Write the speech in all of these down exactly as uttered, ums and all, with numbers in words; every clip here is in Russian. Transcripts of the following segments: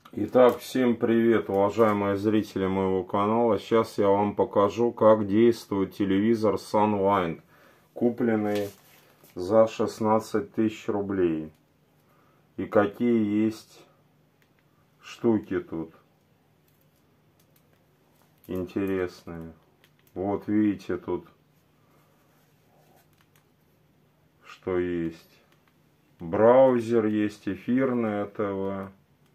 Итак, всем привет, уважаемые зрители моего канала. Сейчас я вам покажу, как действует телевизор Sunline, купленный за шестнадцать тысяч рублей. И какие есть штуки тут интересные. Вот видите тут, что есть. Браузер есть, эфирное ТВ.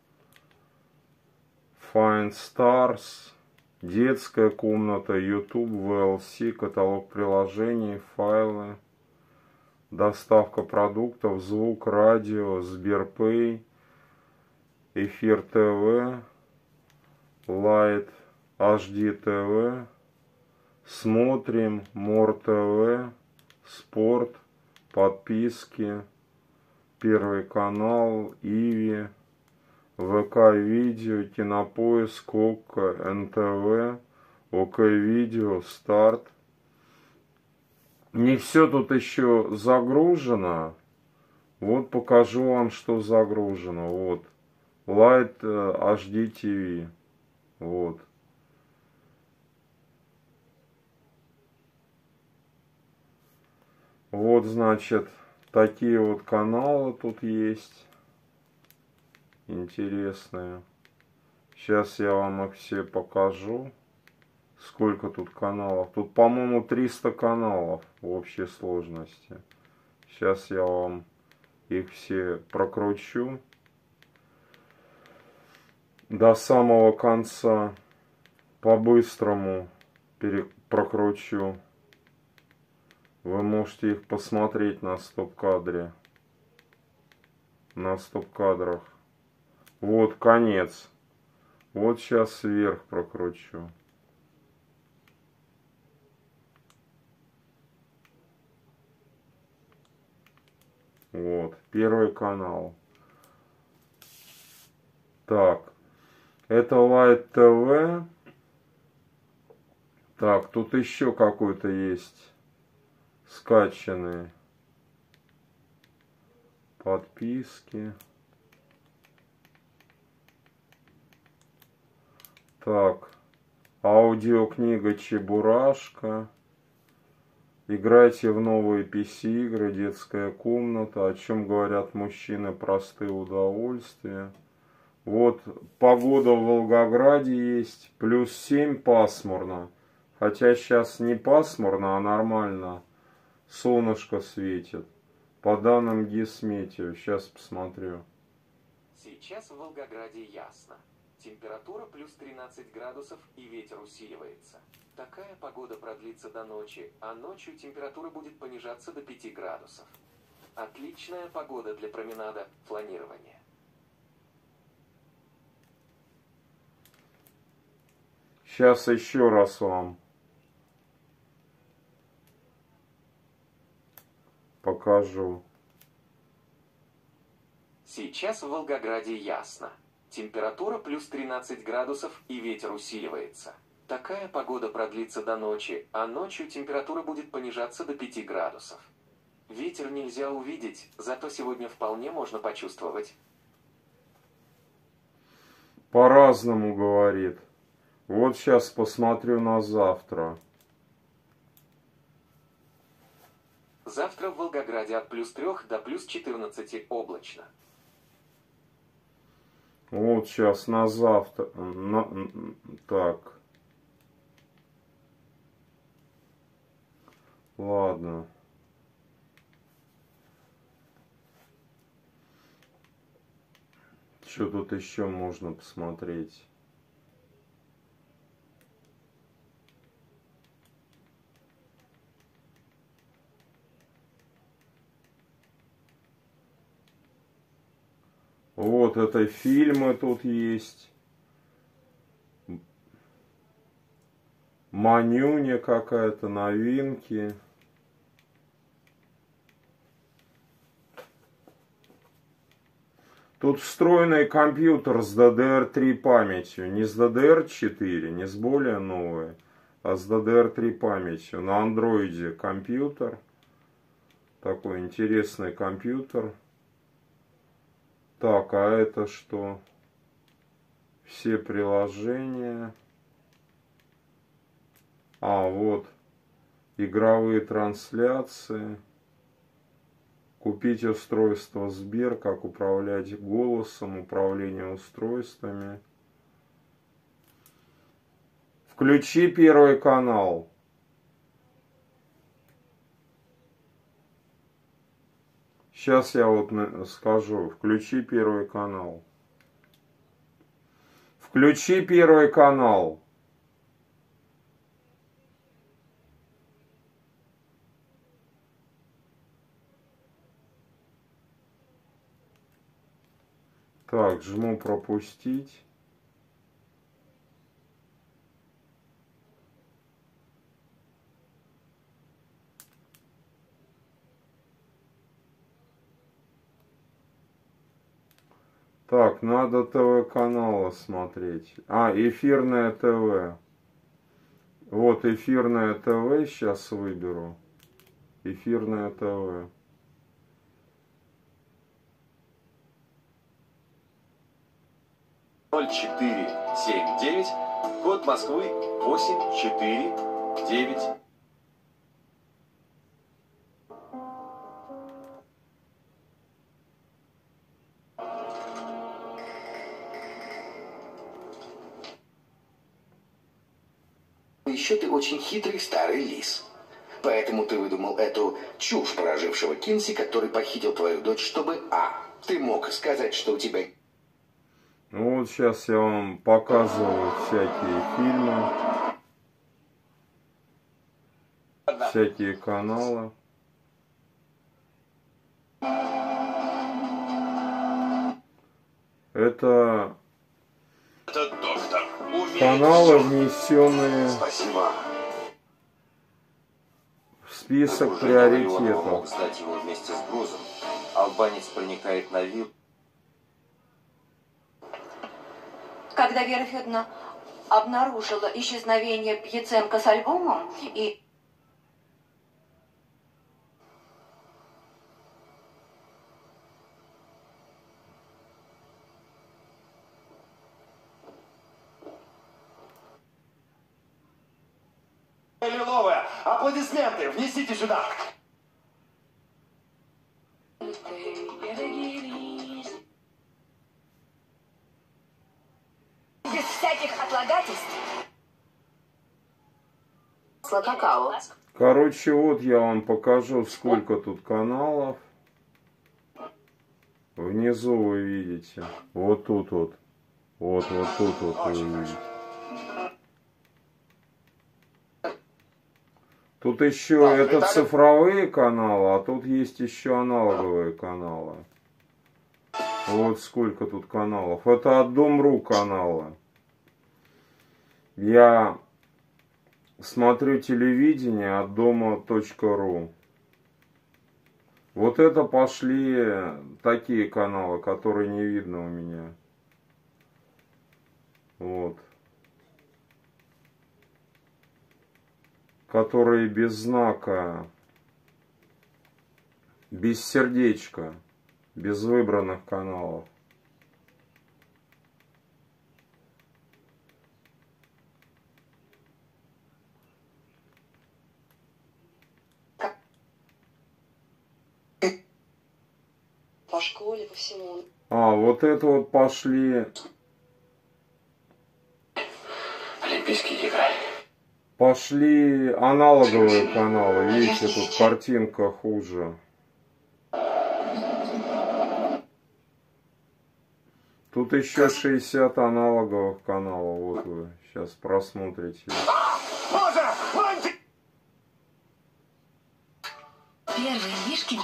Find Stars, детская комната, YouTube, ви эл си, каталог приложений, файлы, доставка продуктов, звук, радио, Сберпэй, Эфир ТВ, Light эйч ди ТВ, Смотрим, Мор ТВ, Спорт, подписки, Первый канал, Иви, ВК Видео, Кинопоиск, ОККО, эн тэ вэ, ОК Видео, Старт. Не все тут еще загружено. Вот покажу вам, что загружено. Вот. Light эйч ди ти ви. Вот. Вот, значит, такие вот каналы тут есть. Интересные. Сейчас я вам их все покажу. Сколько тут каналов. Тут, по-моему, триста каналов в общей сложности. Сейчас я вам их все прокручу до самого конца. По-быстрому прокручу. Вы можете их посмотреть на стоп-кадре. На стоп-кадрах. Вот конец. Вот сейчас вверх прокручу. Вот, первый канал. Так, это Light ТВ. Так, тут еще какой-то есть скачанный. Подписки. Так, аудиокнига Чебурашка. Играйте в новые пи си игры, детская комната. О чем говорят мужчины, простые удовольствия. Вот, погода в Волгограде есть. Плюс семь, пасмурно. Хотя сейчас не пасмурно, а нормально. Солнышко светит. По данным Гисметео. Сейчас посмотрю. Сейчас в Волгограде ясно. Температура плюс тринадцать градусов и ветер усиливается. Такая погода продлится до ночи, а ночью температура будет понижаться до пяти градусов. Отличная погода для променада, фланирования. Сейчас еще раз вам покажу. Сейчас в Волгограде ясно. Температура плюс тринадцать градусов и ветер усиливается. Такая погода продлится до ночи, а ночью температура будет понижаться до пяти градусов. Ветер нельзя увидеть, зато сегодня вполне можно почувствовать. По-разному говорит. Вот сейчас посмотрю на завтра. Завтра в Волгограде от плюс трех до плюс четырнадцати облачно. Вот сейчас на завтра. На, так. Ладно. Что тут еще можно посмотреть? Вот это фильмы тут есть. Манюня какая-то, новинки. Тут встроенный компьютер с ди ди эр три памятью. Не с ди ди эр четыре, не с более новой, а с ди ди эр три памятью. На андроиде компьютер. Такой интересный компьютер. Так, а это что? Все приложения. А, вот. Игровые трансляции. Купить устройство Сбер, как управлять голосом, управление устройствами. Включи Первый канал. Сейчас я вот скажу. Включи Первый канал. Включи Первый канал. Так, жму пропустить. Так, надо ТВ-каналы смотреть. А, эфирное ТВ. Вот эфирное ТВ сейчас выберу. Эфирное ТВ. ноль четыре семь девять, код Москвы восемь четыре девять. Еще ты очень хитрый старый лис. Поэтому ты выдумал эту чушь про ожившего Кинси, который похитил твою дочь, чтобы а. Ты мог сказать, что у тебя... Ну вот сейчас я вам показываю всякие фильмы, всякие каналы. Это Этот доктор умеет каналы, всё. внесенные Спасибо. в список Уже говорил, он приоритетов. мог сдать его вместе с грузом. Албанец проникает на виллу. Когда Вера Федоровна обнаружила исчезновение Пьяценко с альбомом и... Лиловая, аплодисменты, внесите сюда. Без всяких отлагательств. Какао. Короче, вот я вам покажу, сколько тут каналов. Внизу вы видите. Вот тут вот. Вот, вот тут вот вы видите. Тут еще это цифровые каналы, а тут есть еще аналоговые каналы. Вот сколько тут каналов. Это от Дом.ру каналы. Я смотрю телевидение от дома.ру. Вот это пошли такие каналы, которые не видно у меня. Вот. Которые без знака, без сердечка, без выбранных каналов. По школе, по всему. А, вот это вот пошли... Олимпийские игры. Пошли аналоговые каналы. Видите, тут картинка хуже. Тут еще шестьдесят аналоговых каналов. Вот вы сейчас просмотрите. Первые мишки.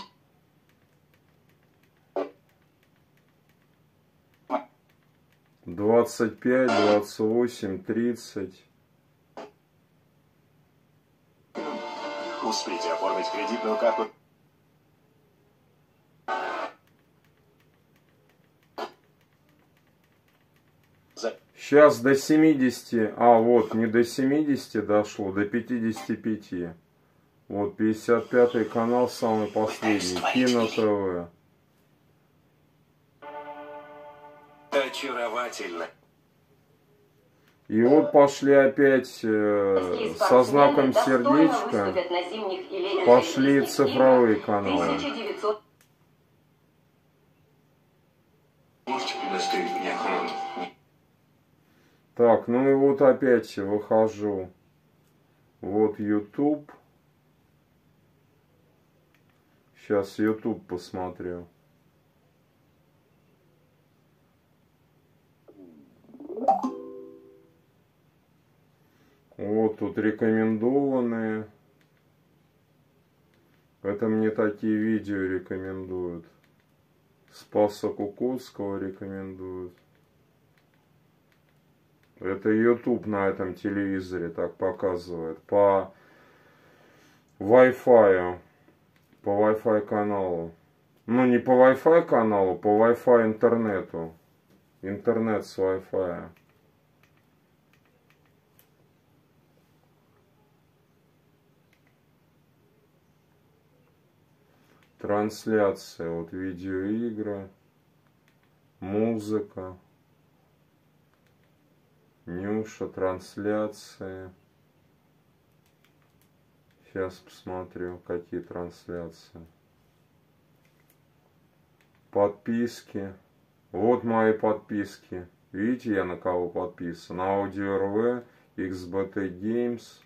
двадцать пять, двадцать восемь, тридцать. Успейте оформить кредитную карту. Сейчас до семидесяти, а вот не до семидесяти дошло, до пятидесяти пяти. Вот пятьдесят пятый канал, самый последний, Кино ТВ. Очаровательно. И вот пошли опять э, со знаком сердечка, пошли цифровые каналы. Можете предоставить мне охрану? Так, ну и вот опять выхожу. Вот YouTube. Сейчас YouTube посмотрю. Вот тут рекомендованные. Это мне такие видео рекомендуют. Спаса Кукоцкого рекомендуют. Это YouTube на этом телевизоре так показывает. По Wi-Fi. По Wi-Fi каналу. Ну не по Wi-Fi каналу, по Wi-Fi интернету. Интернет с Wi-Fi. Трансляция, вот видеоигры, музыка, Нюша, трансляции. Сейчас посмотрю, какие трансляции. Подписки. Вот мои подписки. Видите, я на кого подписан? Аудио эр ви, икс би ти Games.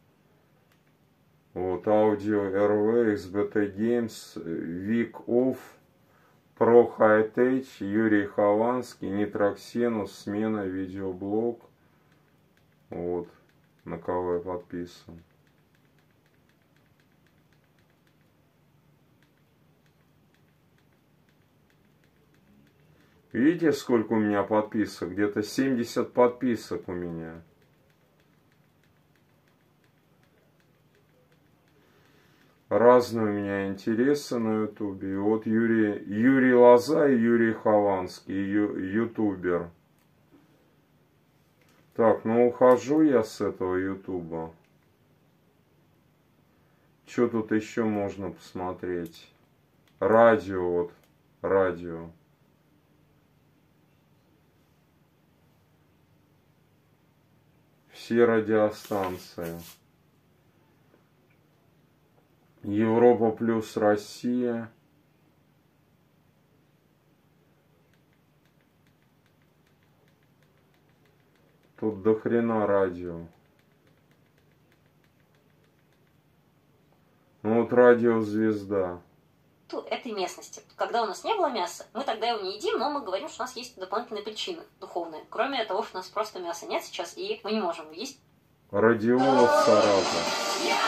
Вот, Аудио эр ви, икс би ти Games, Week Off, Pro High Tech, Юрий Хованский, Нитроксенус, Смена, видеоблог. Вот, на кого я подписан. Видите, сколько у меня подписок? Где-то семьдесят подписок у меня. Разные у меня интересы на ютубе. И вот Юрий, Юрий Лоза и Юрий Хованский, ю, ютубер. Так, ну ухожу я с этого ютуба. Что тут еще можно посмотреть? Радио, вот, радио. Все радиостанции. Европа плюс Россия. Тут до хрена радио. Ну вот радио Звезда. Этой местности. Когда у нас не было мяса, мы тогда его не едим, но мы говорим, что у нас есть дополнительные причины духовные. Кроме того, что у нас просто мяса нет сейчас, и мы не можем есть. Радионов Саратов.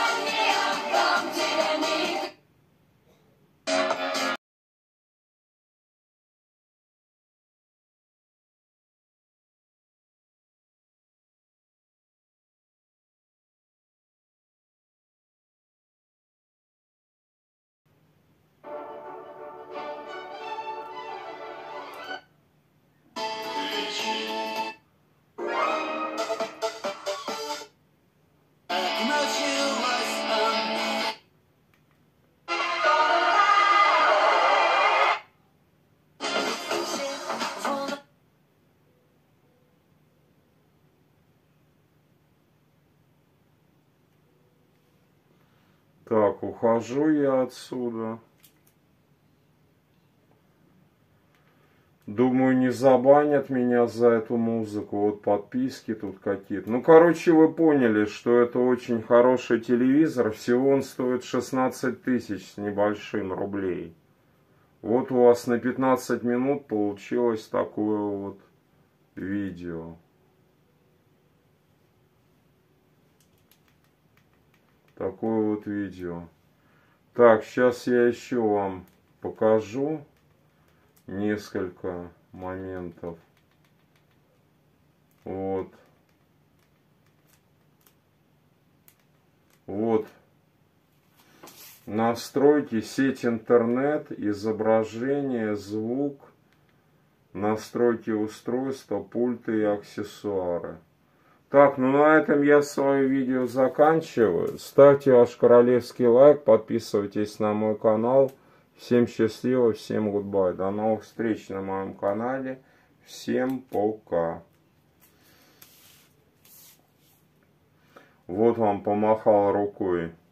Так, ухожу я отсюда. Думаю, не забанят меня за эту музыку. Вот подписки тут какие-то. Ну, короче, вы поняли, что это очень хороший телевизор. Всего он стоит шестнадцать тысяч с небольшим рублей. Вот у вас на пятнадцать минут получилось такое вот видео. Такое вот видео. Так, сейчас я еще вам покажу несколько моментов. Вот. Вот. Настройки, сеть интернет, изображение, звук, настройки устройства, пульты и аксессуары. Так, ну на этом я свое видео заканчиваю. Ставьте ваш королевский лайк, подписывайтесь на мой канал. Всем счастливо, всем гудбай. До новых встреч на моем канале. Всем пока. Вот вам помахал рукой.